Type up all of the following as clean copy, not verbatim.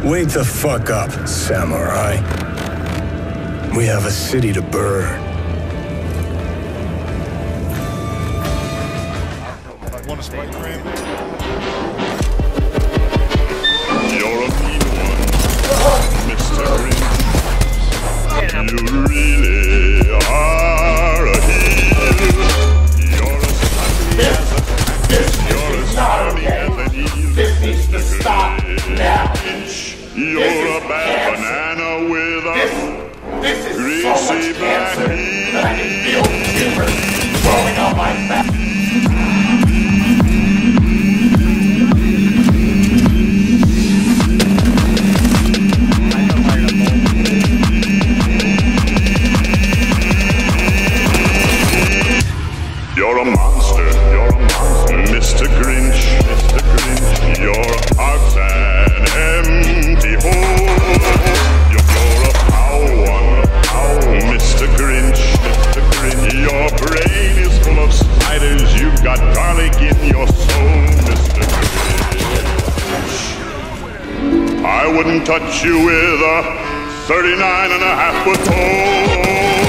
Wake the fuck up, samurai. We have a city to burn. Want to spike frame? You're a mean one, Mr. Green. You really are a heel. You're as funny as a cactus. You're as funny as an eel. This needs to stop now. You're a bad banana with a This is so greasy much black cancer heel. that I can feel tumors growing on my back. You're a monster, Mr. Grinch, You're a heart and empty hole. You're a foul one, Mr. Grinch, Your brain is full of spiders, you've got garlic in your soul, Mr. Grinch. I wouldn't touch you with a 39.5-foot pole.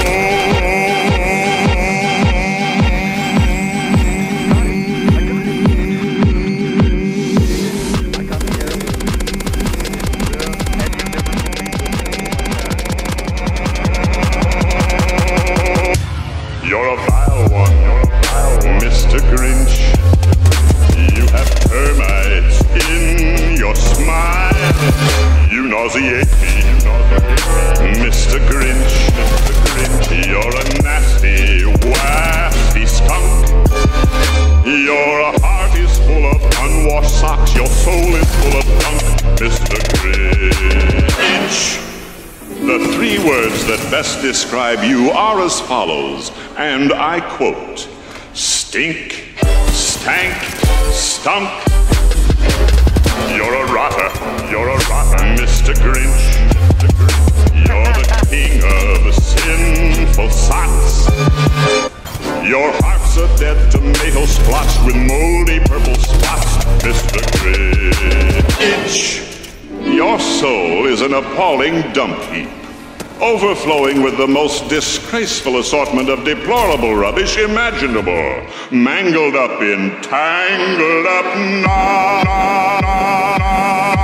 You're a vile one, Mr. Grinch. You have termites in your smile. You nauseate me, Mr. Grinch. You're a nasty, wasty skunk. Your heart is full of unwashed socks. Your soul is full of gunk, Mr. Grinch. The 3 words that best describe you are as follows, and I quote: stink, stank, stunk. You're a rotter, Mr. Grinch. You're the king of sinful socks. Your heart's a dead tomato splotched with moldy purple spots, Mr. Grinch. Your soul is an appalling dump heap, overflowing with the most disgraceful assortment of deplorable rubbish imaginable, mangled up in tangled up